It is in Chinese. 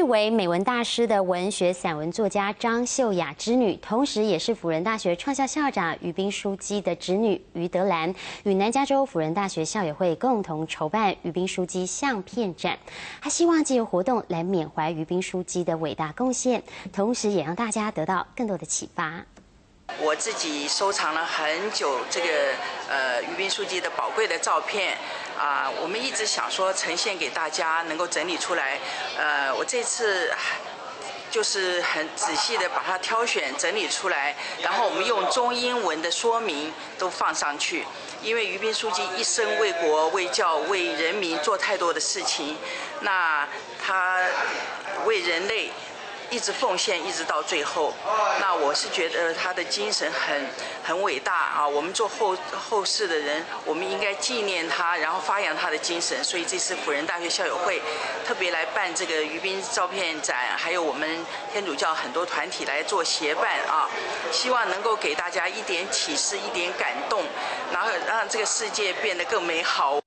为美文大师的文学散文作家张秀雅之女，同时也是辅仁大学创校校长于斌书记的侄女于德兰，与南加州辅仁大学校友会共同筹办于斌书记相片展。他希望借由活动来缅怀于斌书记的伟大贡献，同时也让大家得到更多的启发。 我自己收藏了很久这个于斌书记的宝贵的照片我们一直想说呈现给大家，能够整理出来。我这次就是很仔细的把它挑选整理出来，然后我们用中英文的说明都放上去。因为于斌书记一生为国、为教、为人民做太多的事情，那他为人类。 一直奉献，一直到最后。那我是觉得他的精神很伟大我们做后世的人，我们应该纪念他，然后发扬他的精神。所以这次辅仁大学校友会特别来办这个于斌照片展，还有我们天主教很多团体来做协办希望能够给大家一点启示，一点感动，然后让这个世界变得更美好。